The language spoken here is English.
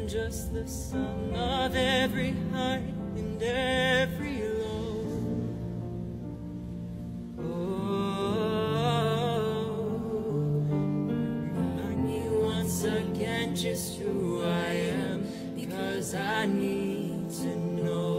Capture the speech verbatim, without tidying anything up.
and just the sum of every high and every low. Oh, remind me once again just who I am, because I need to know.